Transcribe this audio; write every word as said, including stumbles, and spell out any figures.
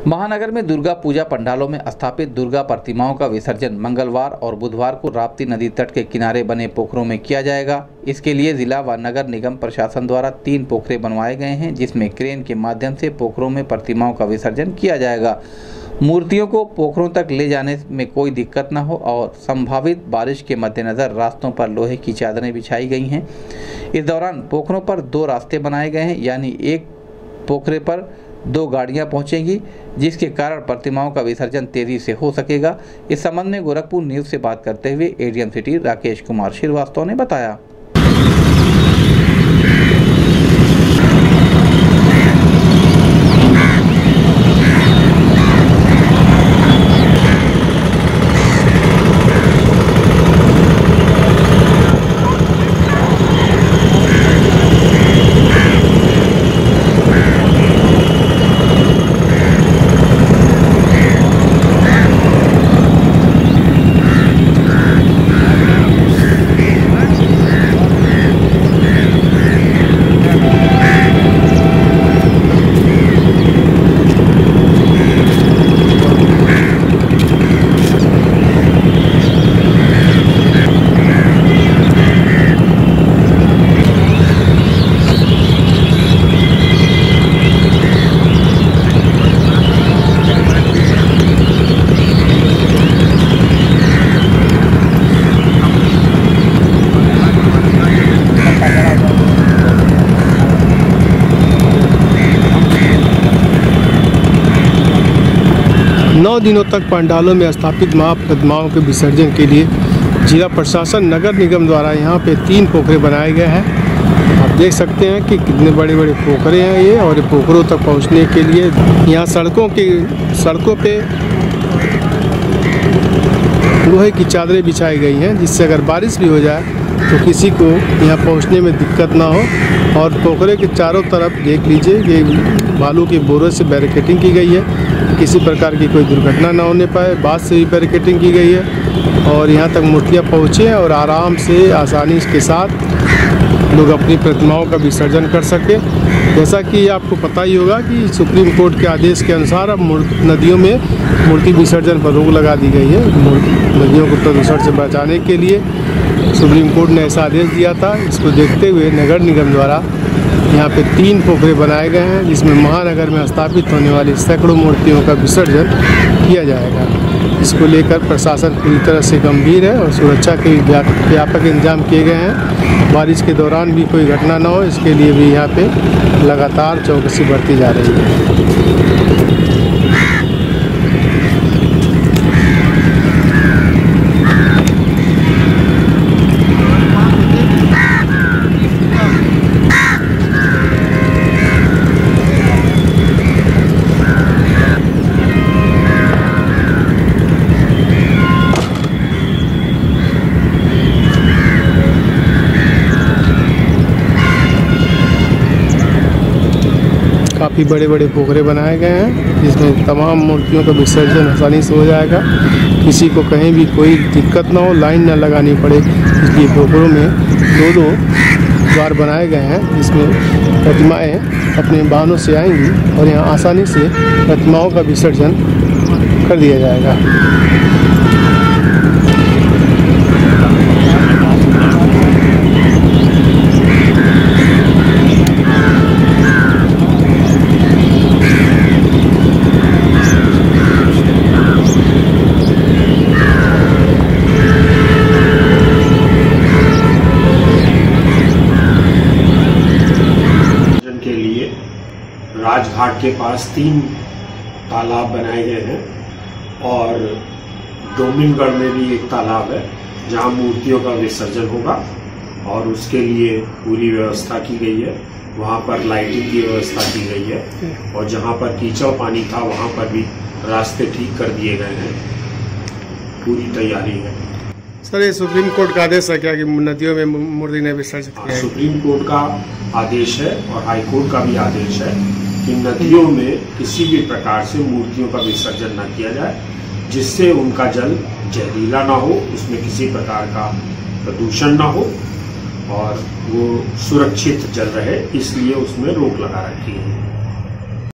महानगर में दुर्गा पूजा पंडालों में स्थापित दुर्गा प्रतिमाओं का विसर्जन मंगलवार और बुधवार को राप्ती नदी तट के किनारे बने पोखरों में किया जाएगा। इसके लिए जिला व नगर निगम प्रशासन द्वारा तीन पोखरे बनवाए गए हैं, जिसमें क्रेन के माध्यम से पोखरों में प्रतिमाओं का विसर्जन किया जाएगा। मूर्तियों को पोखरों तक ले जाने में कोई दिक्कत न हो और संभावित बारिश के मद्देनज़र रास्तों पर लोहे की चादरें बिछाई गई हैं। इस दौरान पोखरों पर दो रास्ते बनाए गए हैं, यानी एक पोखरे पर दो गाड़ियां पहुंचेंगी, जिसके कारण प्रतिमाओं का विसर्जन तेजी से हो सकेगा। इस संबंध में गोरखपुर न्यूज़ से बात करते हुए एडीएम सिटी राकेश कुमार श्रीवास्तव ने बताया। नौ दिनों तक पंडालों में स्थापित मां प्रतिमाओं के विसर्जन के लिए जिला प्रशासन नगर निगम द्वारा यहां पे तीन पोखरे बनाए गए हैं। आप देख सकते हैं कि कितने बड़े बड़े पोखरे हैं ये, और ये पोखरों तक पहुंचने के लिए यहां सड़कों की सड़कों पे लोहे की चादरें बिछाई गई हैं, जिससे अगर बारिश भी हो जाए तो किसी को यहाँ पहुँचने में दिक्कत ना हो। और पोखरे के चारों तरफ देख लीजिए कि बालू के बोरों से बैरिकेटिंग की गई है, किसी प्रकार की कोई दुर्घटना ना होने पाए। बाँस से भी बैरिकेटिंग की गई है और यहाँ तक मूर्तियाँ पहुँचे और आराम से आसानी के साथ लोग अपनी प्रतिमाओं का विसर्जन कर सके। जैसा कि आपको पता ही होगा कि सुप्रीम कोर्ट के आदेश के अनुसार अब नदियों में मूर्ति विसर्जन पर रोक लगा दी गई है। नदियों को प्रदूषण से बचाने के लिए सुप्रीम कोर्ट ने ऐसा आदेश दिया था। इसको देखते हुए नगर निगम द्वारा यहाँ पे तीन पोखरे बनाए गए हैं, जिसमें महानगर में स्थापित होने वाली सैकड़ों मूर्तियों का विसर्जन किया जाएगा। इसको लेकर प्रशासन पूरी तरह से गंभीर है और सुरक्षा के व्यापक इंतजाम किए गए हैं। बारिश के दौरान भी कोई घटना न हो, इसके लिए भी यहाँ पे लगातार चौकसी बरती जा रही है। काफ़ी बड़े बड़े पोखरे बनाए गए हैं, जिसमें तमाम मूर्तियों का विसर्जन आसानी से हो जाएगा। किसी को कहीं भी कोई दिक्कत ना हो, लाइन ना लगानी पड़े, इसलिए पोखरों में दो दो द्वार बनाए गए हैं, जिसमें प्रतिमाएं अपने वाहनों से आएंगी और यहाँ आसानी से प्रतिमाओं का विसर्जन कर दिया जाएगा। राजघाट के पास तीन तालाब बनाए गए हैं और डोमिनगढ़ में भी एक तालाब है जहां मूर्तियों का विसर्जन होगा और उसके लिए पूरी व्यवस्था की गई है। वहां पर लाइटिंग की व्यवस्था की गई है और जहां पर कीचड़ पानी था वहां पर भी रास्ते ठीक कर दिए गए हैं। पूरी तैयारी है। सर, ये सुप्रीम कोर्ट का आदेश है क्या कि नदियों में मूर्ति नहीं विसर्जित किया है? सुप्रीम कोर्ट का आदेश है और हाई कोर्ट का भी आदेश है कि नदियों में किसी भी प्रकार से मूर्तियों का विसर्जन न किया जाए, जिससे उनका जल जहरीला ना हो, उसमें किसी प्रकार का प्रदूषण ना हो और वो सुरक्षित जल रहे, इसलिए उसमें रोक लगा रखी है।